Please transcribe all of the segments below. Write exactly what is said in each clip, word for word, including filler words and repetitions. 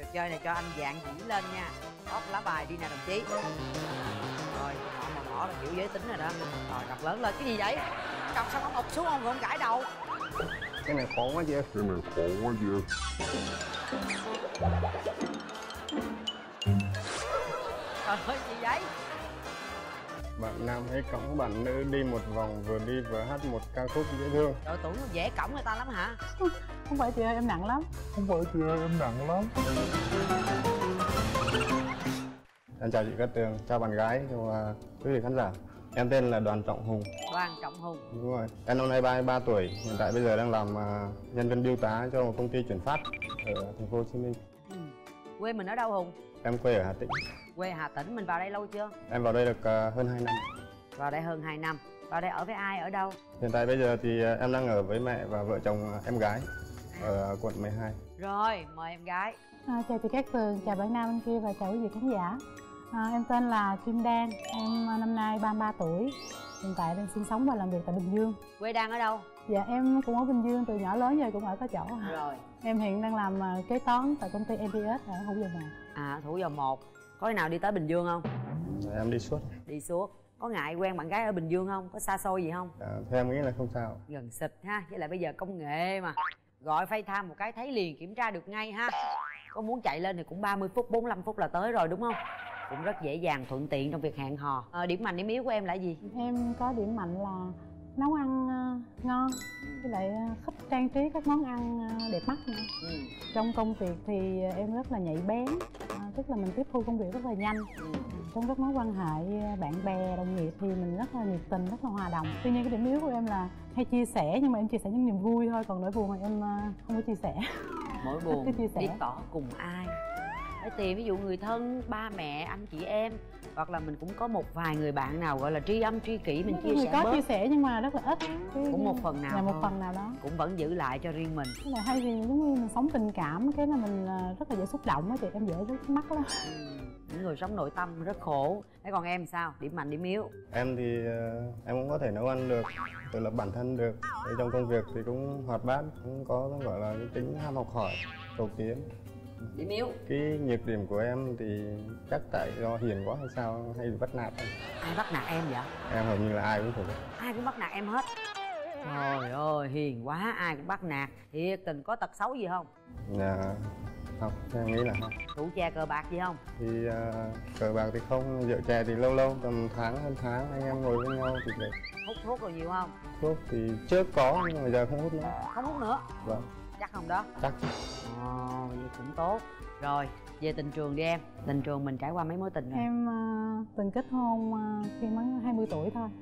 Trò chơi này cho anh dạng dĩ lên nha. Bóc lá bài đi nè đồng chí. Rồi, họ màu đỏ là kiểu giới tính rồi đó. Rồi, đọc lớn lên. Cái gì vậy? Đọc sao không ụt xuống không gọn gãi đầu. Cái này khổ quá chị. Cái này khổ quá chị. Trời ơi, gì vậy? Bạn nam hãy cõng bạn nữ đi một vòng, vừa đi vừa hát một ca khúc dễ thương. Trời, tưởng nó dễ cõng người ta lắm hả? Không phải chị ơi, em nặng lắm. Không phải chị ơi, em nặng lắm. Em chào chị Cát Tường, chào bạn gái, chào quý vị khán giả. Em tên là Đoàn Trọng Hùng. Đoàn Trọng Hùng. Đúng rồi. Em năm nay ba mươi ba tuổi, hiện tại bây giờ đang làm uh, nhân viên bưu tá cho một công ty chuyển phát ở thành phố Hồ Chí Minh. Ừ. Quê mình ở đâu Hùng? Em quê ở Hà Tĩnh. Quê Hà Tĩnh, mình vào đây lâu chưa? Em vào đây được uh, hơn hai năm. Vào đây hơn hai năm. Vào đây ở với ai, ở đâu? Hiện tại bây giờ thì uh, em đang ở với mẹ và vợ chồng uh, em gái ở uh, quận mười hai. Rồi, mời em gái. À, chào chị Cát Tường, chào bạn nam bên kia và chào quý vị khán giả. À, em tên là Kim Đan, em năm nay ba mươi ba tuổi. Hiện tại đang sinh sống và làm việc tại Bình Dương. Quê đang ở đâu? Dạ em cũng ở Bình Dương, từ nhỏ lớn giờ cũng ở có chỗ. Rồi. Em hiện đang làm kế toán tại công ty em pê ét ở Thủ Dầu Một. À, Thủ Dầu Một. Có khi nào đi tới Bình Dương không? Em đi suốt. Đi suốt. Có ngại quen bạn gái ở Bình Dương không? Có xa xôi gì không? À, theo em nghĩ là không sao. Gần xịt ha, với lại bây giờ công nghệ mà. Gọi FaceTime một cái thấy liền, kiểm tra được ngay ha. Có muốn chạy lên thì cũng ba mươi phút, bốn mươi lăm phút là tới rồi đúng không? Cũng rất dễ dàng, thuận tiện trong việc hẹn hò. à, Điểm mạnh, điểm yếu của em là gì? Em có điểm mạnh là nấu ăn uh, ngon, với lại uh, thích trang trí các món ăn uh, đẹp mắt nữa. Ừ. Trong công việc thì em rất là nhạy bén, uh, tức là mình tiếp thu công việc rất là nhanh. Ừ. Trong các mối quan hệ bạn bè, đồng nghiệp thì mình rất là nhiệt tình, rất là hòa đồng. Tuy nhiên cái điểm yếu của em là hay chia sẻ, nhưng mà em chia sẻ những niềm vui thôi, còn nỗi buồn thì em uh, không có chia sẻ. Mỗi buồn chia sẻ. biết tỏ cùng ai. Phải tìm ví dụ người thân, ba mẹ, anh chị em, hoặc là mình cũng có một vài người bạn nào gọi là tri âm tri kỷ mình chia sẻ có bớt. Chia sẻ nhưng mà rất là ít. Cái, cũng một phần nào là một thôi. phần nào đó cũng vẫn giữ lại cho riêng mình. Cái là hay vì giống như mình sống tình cảm, cái là mình rất là dễ xúc động á chị, em dễ rất mắc lắm. Ừ. Những người sống nội tâm rất khổ. Thế còn em sao? Điểm mạnh, điểm yếu? Em thì uh, em cũng có thể nấu ăn được, tự lập bản thân được. Để trong công việc thì cũng hoạt bát, cũng có gọi là cái tính ham học hỏi, cầu tiến. Điểm yếu? Cái nhược điểm của em thì chắc tại do hiền quá hay sao, hay bị bắt nạt em. Ai bắt nạt em vậy? Em hầu như là ai cũng thế. Ai cũng bắt nạt em hết. Trời ơi, hiền quá, ai cũng bắt nạt. Thiệt tình, có tật xấu gì không? Dạ không, em nghĩ là không. Rượu chè cờ bạc gì không? Thì uh, cờ bạc thì không, rượu chè thì lâu lâu, tầm tháng hơn tháng anh em ngồi với nhau thì được. Hút thuốc rồi nhiều không? Thuốc thì trước có nhưng mà giờ không hút nữa. Không hút nữa? Vâng. Chắc không đó? Chắc. Ồ, vậy cũng tốt. Rồi, về tình trường đi em. Tình trường mình trải qua mấy mối tình rồi? Em uh, từng kết hôn uh, khi mới hai mươi tuổi thôi.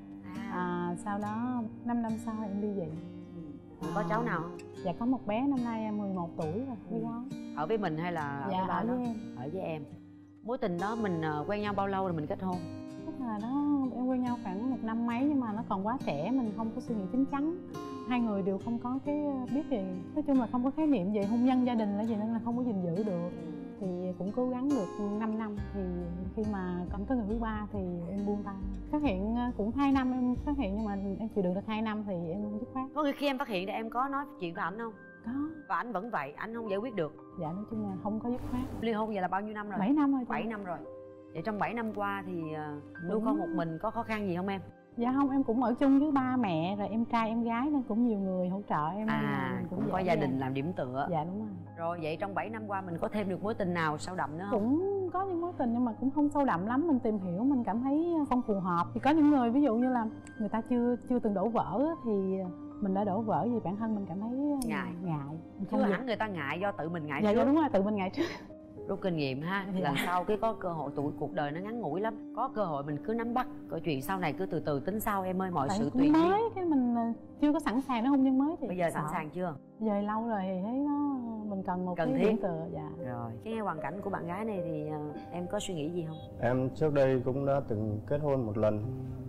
À, sau đó năm năm sau em ly dị. Ừ. Có cháu nào không? Dạ có một bé năm nay mười một tuổi rồi, bé gái. Ở với mình hay là dạ, ở với, ở với em? Ở với em. Mối tình đó mình quen nhau bao lâu rồi mình kết hôn? Tức là đó em quen nhau khoảng một năm mấy, nhưng mà nó còn quá trẻ, mình không có suy nghĩ chín chắn. Hai người đều không có cái biết gì, nói chung là không có khái niệm về hôn nhân gia đình là gì, nên là không có gìn giữ được. Thì cũng cố gắng được năm năm, thì khi mà cảm tới người thứ ba thì em buông tay. Phát hiện cũng hai năm em phát hiện, nhưng mà em chịu đựng được hai năm thì em dứt khoát. Có khi em phát hiện thì em có nói chuyện với ảnh không? Có. Và ảnh vẫn vậy, ảnh không giải quyết được? Dạ nói chung là không có dứt khoát. Ly hôn vậy là bao nhiêu năm rồi? bảy năm rồi. bảy năm rồi. Vậy trong bảy năm qua thì nuôi con một mình có khó khăn gì không em? Dạ không, em cũng ở chung với ba mẹ, rồi em trai em gái nên cũng nhiều người hỗ trợ em. À, cũng, cũng có gia đình làm điểm tựa. Dạ đúng rồi. Rồi vậy trong bảy năm qua mình có thêm được mối tình nào sâu đậm nữa không? Cũng có những mối tình nhưng mà cũng không sâu đậm lắm, mình tìm hiểu mình cảm thấy không phù hợp. Thì có những người ví dụ như là người ta chưa chưa từng đổ vỡ thì mình đã đổ vỡ, vì bản thân mình cảm thấy ngại. Ngại. Chưa hẳn người ta ngại, do tự mình ngại dạ, trước. Dạ đúng rồi, tự mình ngại trước. Rút kinh nghiệm ha, dạ. Lần sau cái có cơ hội, tuổi cuộc đời nó ngắn ngủi lắm, có cơ hội mình cứ nắm bắt, câu chuyện sau này cứ từ từ tính sau em ơi, mọi tại sự tùy mới cái mình chưa có sẵn sàng để hôn nhân mới thì bây giờ sẵn sàng chưa? Giờ lâu rồi thì thấy nó mình cần một cần cái thiết điểm tựa. Dạ. Rồi cái nghe hoàn cảnh của bạn gái này thì uh, em có suy nghĩ gì không? Em trước đây cũng đã từng kết hôn một lần.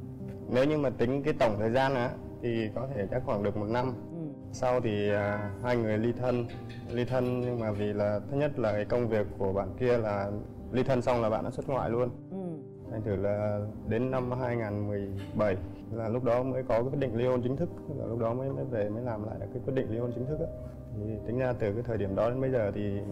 Nếu như mà tính cái tổng thời gian á thì có thể chắc khoảng được một năm. Ừ. Sau thì uh, hai người ly thân ly thân nhưng mà vì là thứ nhất là cái công việc của bạn kia là ly thân xong là bạn đã xuất ngoại luôn. Ừ. Thành thử là đến năm hai không một bảy là lúc đó mới có cái quyết định ly hôn chính thức, là lúc đó mới mới về mới làm lại cái quyết định ly hôn chính thức á. Thì tính ra từ cái thời điểm đó đến bây giờ thì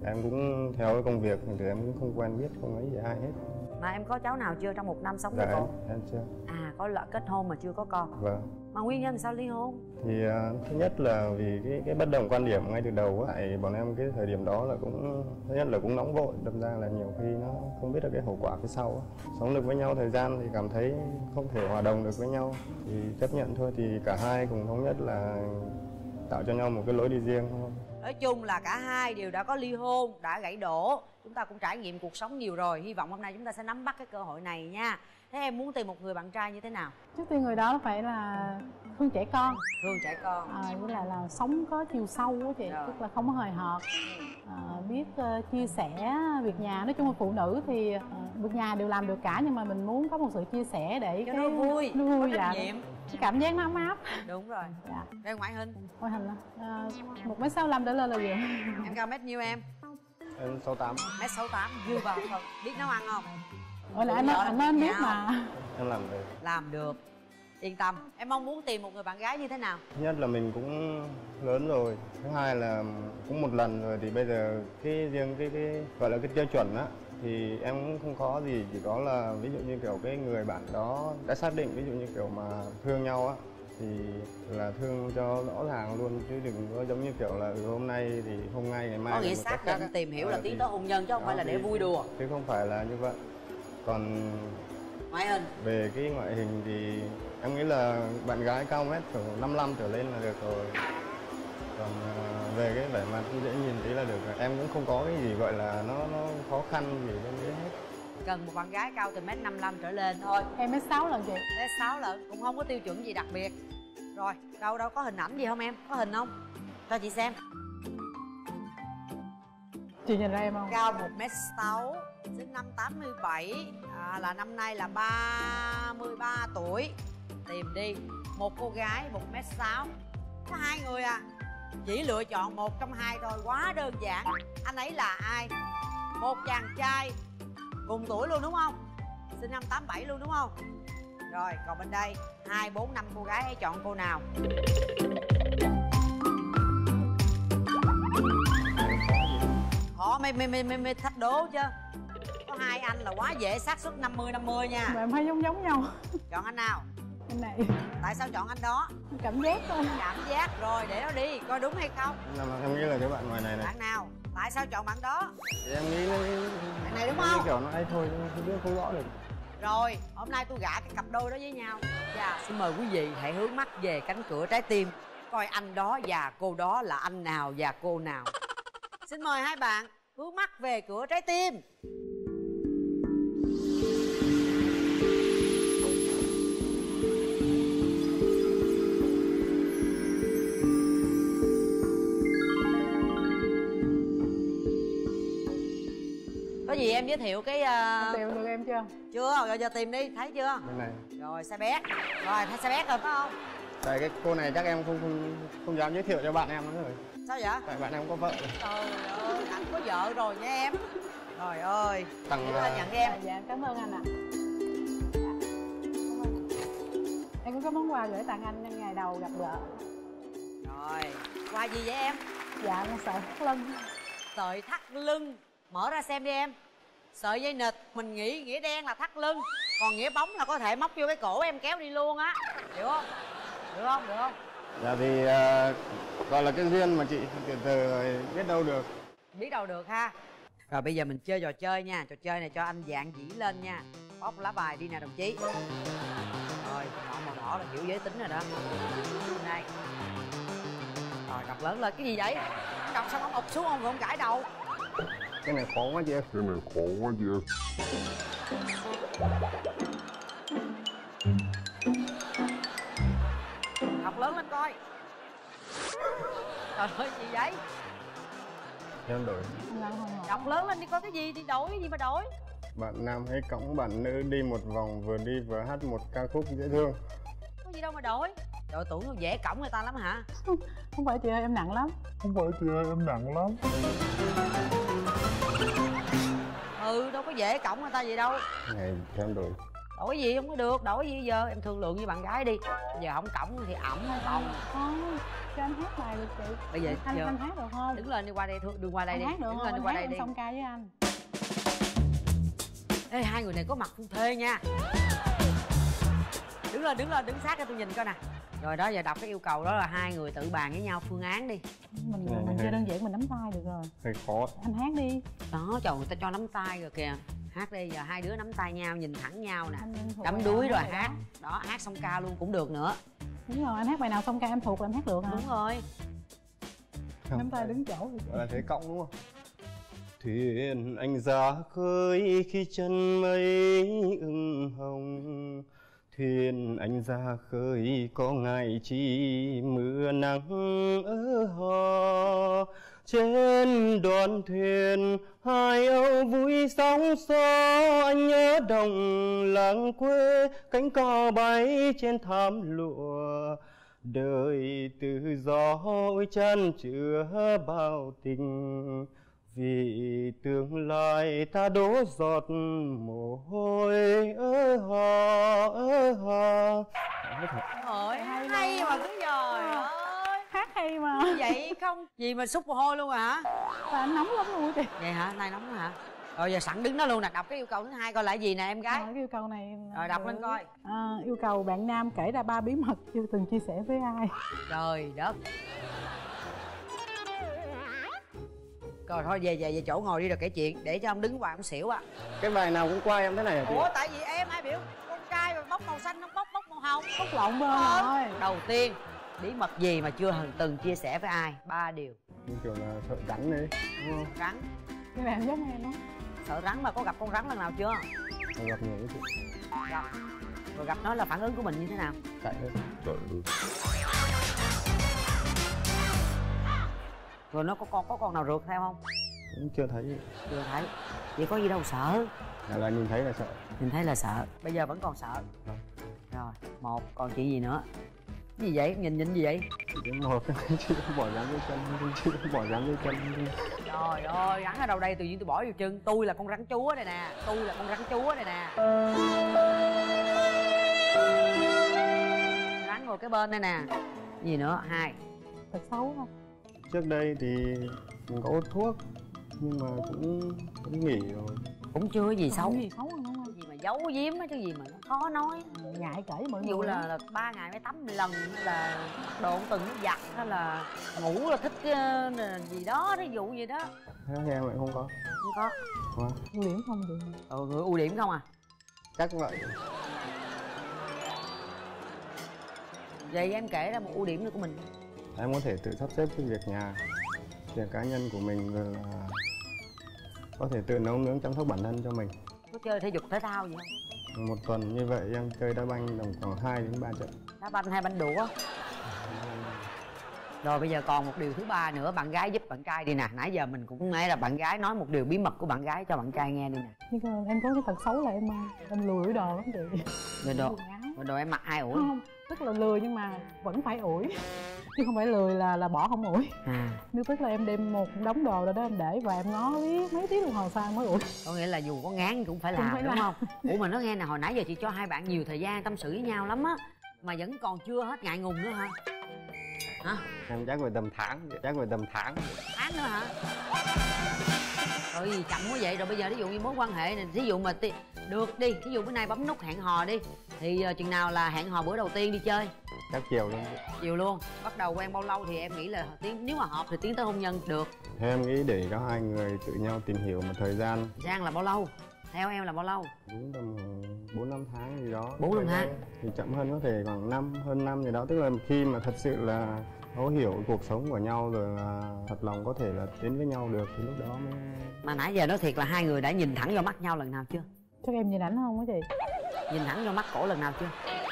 Em cũng theo cái công việc thì em cũng không quen biết, không ấy gì ai hết. Mà em có cháu nào chưa trong một năm sống Dạ, với cô? em, em chưa. À, có lỡ kết hôn mà chưa có con. Vâng. Mà nguyên nhân sao ly hôn? Thì uh, thứ nhất là vì cái cái bất đồng quan điểm ngay từ đầu á, tại bọn em cái thời điểm đó là cũng thứ nhất là cũng nóng vội, đâm ra là nhiều khi nó không biết được cái hậu quả phía sau á. Sống được với nhau thời gian thì cảm thấy không thể hòa đồng được với nhau thì chấp nhận thôi, thì cả hai cùng thống nhất là tạo cho nhau một cái lối đi riêng thôi. Nói chung là cả hai đều đã có ly hôn, đã gãy đổ. Chúng ta cũng trải nghiệm cuộc sống nhiều rồi. Hy vọng hôm nay chúng ta sẽ nắm bắt cái cơ hội này nha. Thế em muốn tìm một người bạn trai như thế nào? Trước tiên người đó phải là thương trẻ con. Thương trẻ con. À, với lại là sống có chiều sâu á chị, Rồi. tức là không có hời hợt, à, biết uh, chia sẻ việc nhà. Nói chung là phụ nữ thì uh, việc nhà đều làm được cả, nhưng mà mình muốn có một sự chia sẻ để Cho cái nó vui, nó vui có dạ. trách nhiệm. Cái cảm giác nó ấm áp. Đúng rồi. Dạ. Về ngoại hình, Ngoại hình à, một mét sáu lăm trở lên là gì? em cao mét nhiêu em? Em sáu tám. Mét sáu tám, dư vào thật. Biết nấu ăn không? Ôi là anh nói anh nói anh biết mà. Em làm được. Làm được. Yên tâm. Em mong muốn tìm một người bạn gái như thế nào? Thứ nhất là mình cũng lớn rồi, thứ hai là cũng một lần rồi thì bây giờ cái riêng cái cái gọi là cái tiêu chuẩn á thì em cũng không có gì, chỉ có là ví dụ như kiểu cái người bạn đó đã xác định, ví dụ như kiểu mà thương nhau á thì là thương cho rõ ràng luôn, chứ đừng có giống như kiểu là ừ, hôm nay thì hôm nay ngày mai Có nghĩa là một xác cách định khác. tìm hiểu Ờ, là thì- tiến tới hôn nhân chứ không đó, phải là để thì- vui đùa. chứ không phải là như vậy. Còn Ngoại hình, về cái ngoại hình thì em nghĩ là bạn gái cao mét khoảng năm mươi lăm trở lên là được rồi. Còn à, về cái vẻ mặt dễ nhìn tí là được rồi. Em cũng không có cái gì gọi là nó nó khó khăn gì trong đấy hết. cần một bạn gái cao từ mét năm mươi lăm trở lên thôi. Em mét sáu lần chị. Mét sáu lận, cũng không có tiêu chuẩn gì đặc biệt. Rồi, đâu đâu có hình ảnh gì không em? Có hình không? Cho chị xem. Chị nhìn ra em không? Cao một mét sáu, sinh năm tám mươi bảy, à, là năm nay là ba mươi ba tuổi. Tìm đi, một cô gái một mét sáu, có hai người à. Chỉ lựa chọn một trong hai thôi, quá đơn giản. Anh ấy là ai? Một chàng trai cùng tuổi luôn đúng không? Sinh năm tám bảy luôn đúng không? Rồi, còn bên đây hai, bốn, năm cô gái, hãy chọn cô nào? Họ mày mày mày mày, mày thách đố chứ. Có hai anh là quá dễ, xác suất năm mươi năm mươi nha. Mà em thấy giống giống nhau. Chọn anh nào? Anh này. Tại sao chọn anh đó? Cảm giác thôi. Cảm giác. Rồi để nó đi, coi đúng hay không. Nhưng mà em nghĩ là cái bạn ngoài này này. Bạn nào? Tại sao chọn bạn đó? Thì em nghĩ nó Bạn này đúng như không? kiểu nó ấy thôi, nhưng không biết không rõ được. Rồi, hôm nay tôi gả cái cặp đôi đó với nhau. Dạ, xin mời quý vị hãy hướng mắt về cánh cửa trái tim, coi anh đó và cô đó là anh nào và cô nào. Xin mời hai bạn hướng mắt về cửa trái tim. Có gì em giới thiệu cái uh... Tìm được em chưa? chưa, rồi giờ tìm đi, thấy chưa? Bên này. Rồi xe bé, rồi thấy xe bé rồi phải không? Tại cái cô này chắc em không không, không dám giới thiệu cho bạn em nữa rồi. Sao vậy? Tại bạn em có vợ rồi. Trời ơi, anh có vợ rồi nha em. Trời ơi, Tặng đưa lên nhận cho em. Dạ, dạ cảm ơn anh ạ. Dạ. Cảm ơn. Em cũng có món quà gửi tặng anh nhân ngày đầu gặp gỡ. Rồi, quà gì vậy em? Dạ con sợi thắt lưng. Sợi thắt lưng. Mở ra xem đi em. Sợi dây nịt mình nghĩ nghĩa đen là thắt lưng, còn nghĩa bóng là có thể móc vô cái cổ em kéo đi luôn á. Được không? Được không? Được không? Dạ thì uh, gọi là cái duyên mà chị, từ từ rồi biết đâu được. Biết đâu được ha. Rồi bây giờ mình chơi trò chơi nha. Trò chơi này cho anh dạng dĩ lên nha. Bóc lá bài đi nè đồng chí. Rồi, chọn màu đỏ là kiểu giới tính rồi đó. Đây. Rồi, đọc lớn lên. Cái gì vậy? Đọc xong ông ụp xuống ông rồi ông gãi đầu. Cái này khó quá chị ơi. Cái này khó quá chị ơi. Đọc lớn lên coi. Trời ơi, gì vậy? Em đổi. Đọc lớn lên đi, coi cái gì thì đổi, cái gì mà đổi. Bạn nam hãy cõng bạn nữ đi một vòng, vừa đi vừa hát một ca khúc dễ thương. Có gì đâu mà đổi. Trời, tưởng nó dễ cõng người ta lắm hả? Không phải chị ơi, em nặng lắm. Không phải chị ơi, em nặng lắm. Ừ, đâu có dễ cõng người ta gì đâu. Này cho em đổi. đổi gì không có được, đổi gì giờ em thương lượng với bạn gái đi. Giờ không cổng thì ẩm không phòng. Thôi cho anh hát bài được chị. Bây giờ anh giờ... anh hát được không? Đứng lên đi, qua đây thương, đừng qua đây anh đi. Hát được đứng không? lên đi, Anh qua hát đây đi. xong ca với anh. Ê, hai người này có mặt phu thê nha. Đứng lên, đứng lên, đứng sát cho tôi nhìn coi nè. Rồi đó, giờ đọc cái yêu cầu đó là hai người tự bàn với nhau phương án đi. Mình mình, mình chơi đơn giản, mình nắm tay được rồi. Hơi khó. Anh hát đi. Đó, trời, người ta cho nắm tay rồi kìa. Hát đi, giờ hai đứa nắm tay nhau, nhìn thẳng nhau nè. Đắm đuối rồi hát. Đó. đó, hát xong ca luôn cũng được nữa. Đúng rồi, anh hát bài nào xong ca em thuộc là em hát được hả? Đúng rồi. Không, nắm tay đứng chỗ. Gọi là thế cộng đúng không? Thuyền anh ra khơi khi chân mây ửng hồng. Thuyền anh ra khơi có ngày chi mưa nắng ở hò. Trên đoàn thuyền hai âu vui sóng gió. Anh nhớ đồng làng quê, cánh cò bay trên thảm lụa. Đời tự do ôi chan chứa bao tình. Vì tương lai ta đổ giọt mồ hôi ơ hò ơ hò. Ôi, hay, hay mà cứ trời ơi. Hát hay mà. Vậy không? Gì mà xúc mồ hôi luôn hả? Và anh nóng lắm luôn chị. Vậy hả? Nay nóng hả? Rồi giờ sẵn đứng đó luôn nè, đọc cái yêu cầu thứ hai coi là gì nè em gái. À, cái yêu cầu này. Rồi đọc lên coi. À, yêu cầu bạn nam kể ra ba bí mật chưa từng chia sẻ với ai. Trời đất. Rồi thôi về về về chỗ ngồi đi rồi kể chuyện, để cho ông đứng hoài ông xỉu á. Cái bài nào cũng qua em thế này hả chị? Ủa tại vì em ai biểu con trai mà bóc màu xanh không bóc bóc màu hồng. Bóc lộn bên rồi. Đầu tiên, bí mật gì mà chưa từng chia sẻ với ai? Ba điều. Như kiểu là sợ rắn đấy đúng không? Rắn. Cái này giống em đó. Sợ rắn mà có gặp con rắn lần nào chưa? Tôi gặp nhiều cái chị. Gặp. Rồi gặp nó là phản ứng của mình như thế nào? Chạy thôi. Trời ơi. Rồi nó có con có con nào rượt theo không? Cũng chưa thấy. Chưa thấy. Vậy có gì đâu sợ. Là, là nhìn thấy là sợ. Nhìn thấy là sợ. Bây giờ vẫn còn sợ. Vâng. Rồi, một, còn chuyện gì nữa? Cái gì vậy? Nhìn nhìn gì vậy? Chỉ một chị bỏ dám dưới chân, chị bỏ dám dưới chân. Trời ơi, rắn ở đâu đây? Tự nhiên tôi bỏ vô chân. Tôi là con rắn chúa đây nè. Tôi là con rắn chúa đây nè. Rắn ngồi cái bên đây nè. Gì nữa? Hai. Thật xấu không? Trước đây thì mình có hút thuốc nhưng mà cũng cũng nghỉ rồi. Cũng chưa gì xấu. Không gì xấu không đúng không? Cái gì mà giấu giếm á, cái gì mà nó khó nói. Ngại kể mọi Ví người. dụ là, là ba ngày mới tắm lần, hay là độn từng nó giặt, hay là ngủ là thích uh, gì đó, ví dụ gì đó. Thế em lại không có. Không có. Wow. Ưu điểm không chị? Ừ, người ưu điểm không à? Chắc vậy. Vậy em kể ra một ưu điểm nữa của mình. Em có thể tự sắp xếp cái việc nhà, việc cá nhân của mình, rồi là có thể tự nấu nướng chăm sóc bản thân cho mình. Có chơi thể dục thể thao gì không? Một tuần như vậy em chơi đá banh tầm khoảng hai đến ba trận. Đá banh hay banh đũa? Rồi bây giờ còn một điều thứ ba nữa, bạn gái giúp bạn trai đi nè. Nãy giờ mình cũng nói là bạn gái nói một điều bí mật của bạn gái cho bạn trai nghe đi nè. Nhưng mà em có cái tật xấu là em em lười đồ lắm chị. Rồi đồ, rồi đồ em mặc ai ủi? Không, tức là lười nhưng mà vẫn phải ủi. Chứ không phải lười là là bỏ không ủi. À. Nếu tức là em đem một đống đồ ra đó em để và em ngó biết mấy tiếng đồng hồ sau mới ủi. Có nghĩa là dù có ngán cũng phải làm, cũng phải đúng làm. Không? Ủa mà nó nghe nè, hồi nãy giờ chị cho hai bạn nhiều thời gian tâm sự với nhau lắm á, mà vẫn còn chưa hết ngại ngùng nữa hả? Hả? Em chắc về tầm tháng, chắc về tầm tháng. Tháng nữa hả? Rồi gì chậm quá vậy? Rồi bây giờ ví dụ như mối quan hệ này, ví dụ mà ti... được đi, ví dụ bữa nay bấm nút hẹn hò đi, thì uh, chừng nào là hẹn hò bữa đầu tiên đi chơi? Chắc chiều luôn. Chiều luôn. Bắt đầu quen bao lâu thì em nghĩ là tiến, nếu mà hợp thì tiến tới hôn nhân được? Theo em nghĩ để có hai người tự nhau tìm hiểu một thời gian. Gian là bao lâu? Theo em là bao lâu? Đúng tầm bốn năm tháng gì đó. Bốn năm tháng. Thì chậm hơn có thể khoảng năm, hơn năm gì đó. Tức là khi mà thật sự là thấu hiểu cuộc sống của nhau rồi là thật lòng có thể là tiến với nhau được thì lúc đó mới... Mà nãy giờ nói thiệt là hai người đã nhìn thẳng vào mắt nhau lần nào chưa? Chắc em nhìn ảnh không á chị? Nhìn thẳng vào mắt cổ lần nào chưa?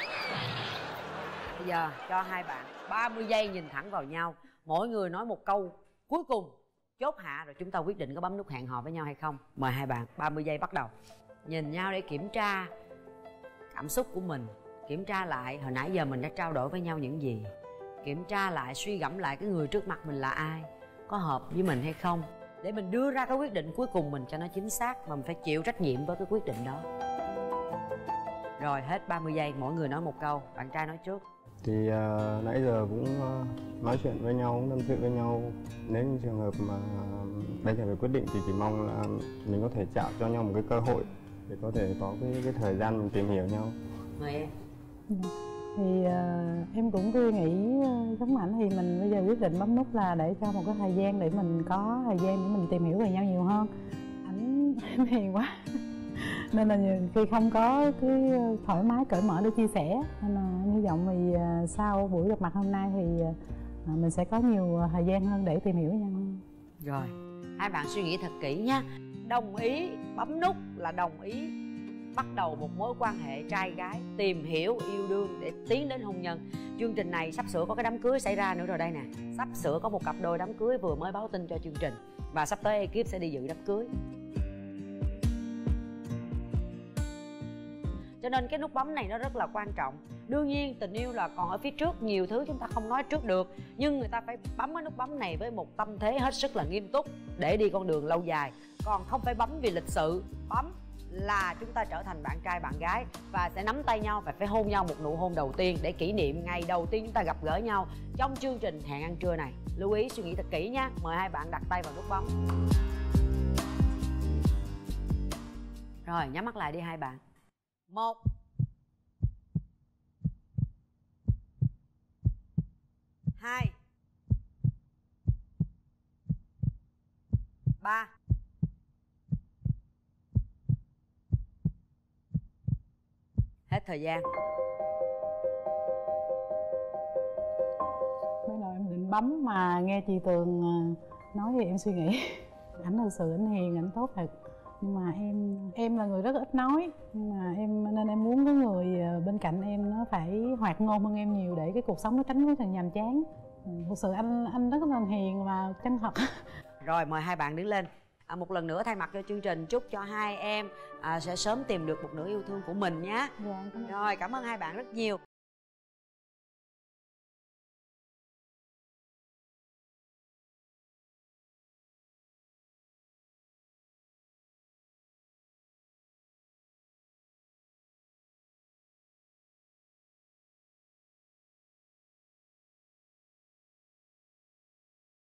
Bây giờ cho hai bạn ba mươi giây nhìn thẳng vào nhau, mỗi người nói một câu cuối cùng chốt hạ rồi chúng ta quyết định có bấm nút hẹn hò với nhau hay không. Mời hai bạn, ba mươi giây bắt đầu. Nhìn nhau để kiểm tra cảm xúc của mình, kiểm tra lại hồi nãy giờ mình đã trao đổi với nhau những gì, kiểm tra lại, suy gẫm lại cái người trước mặt mình là ai, có hợp với mình hay không, để mình đưa ra cái quyết định cuối cùng mình cho nó chính xác, mà mình phải chịu trách nhiệm với cái quyết định đó. Rồi hết ba mươi giây, mỗi người nói một câu. Bạn trai nói trước. Thì uh, nãy giờ cũng uh, nói chuyện với nhau, tâm sự với nhau. Nếu như trường hợp mà uh, bây giờ phải quyết định thì chỉ mong là mình có thể tạo cho nhau một cái cơ hội để có thể có cái, cái thời gian mình tìm hiểu nhau. Mời em. Thì uh, em cũng cứ nghĩ uh, giống ảnh, thì mình bây giờ quyết định bấm nút là để cho một cái thời gian để mình có thời gian để mình tìm hiểu về nhau nhiều hơn. Ảnh em hiền quá nên là nhiều khi không có cái thoải mái cởi mở để chia sẻ, nên là em hy vọng thì uh, sau buổi gặp mặt hôm nay thì uh, mình sẽ có nhiều thời gian hơn để tìm hiểu nhau hơn. Rồi, hai bạn suy nghĩ thật kỹ nhé. Đồng ý bấm nút là đồng ý bắt đầu một mối quan hệ trai gái, tìm hiểu, yêu đương để tiến đến hôn nhân. Chương trình này sắp sửa có cái đám cưới xảy ra nữa rồi đây nè. Sắp sửa có một cặp đôi đám cưới vừa mới báo tin cho chương trình. Và sắp tới ekip sẽ đi dự đám cưới. Cho nên cái nút bấm này nó rất là quan trọng. Đương nhiên tình yêu là còn ở phía trước, nhiều thứ chúng ta không nói trước được. Nhưng người ta phải bấm cái nút bấm này với một tâm thế hết sức là nghiêm túc để đi con đường lâu dài. Còn không phải bấm vì lịch sự. Bấm là chúng ta trở thành bạn trai bạn gái và sẽ nắm tay nhau và phải hôn nhau một nụ hôn đầu tiên để kỷ niệm ngày đầu tiên chúng ta gặp gỡ nhau trong chương trình Hẹn Ăn Trưa này. Lưu ý suy nghĩ thật kỹ nha. Mời hai bạn đặt tay vào nút bấm. Rồi, nhắm mắt lại đi hai bạn. Một, hai, ba. Hết thời gian. Mới đầu em định bấm mà nghe chị Tường nói thì em suy nghĩ ảnh thật sự ảnh hiền, ảnh tốt thật. Nhưng mà em em là người rất ít nói, nhưng mà em nên em muốn có người bên cạnh em nó phải hoạt ngôn hơn em nhiều để cái cuộc sống nó tránh cái phần nhàm chán. Thực sự anh anh rất là hiền và chân thật. Rồi mời hai bạn đứng lên. À, một lần nữa thay mặt cho chương trình chúc cho hai em à, sẽ sớm tìm được một nửa yêu thương của mình nhé. Dạ, cảm ơn. Rồi cảm ơn hai bạn rất nhiều.